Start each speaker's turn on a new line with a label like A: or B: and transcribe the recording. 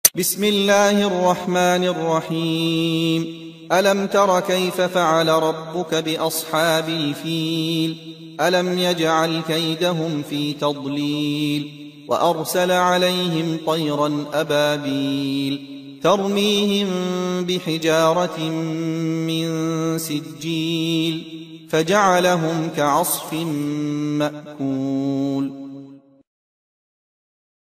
A: بسم الله الرحمن الرحيم. ألم تر كيف فعل ربك بأصحاب الفيل؟ ألم يجعل كيدهم في تضليل وأرسل عليهم طيرا أبابيل ترميهم بحجارة من سجيل فجعلهم كعصف مأكول.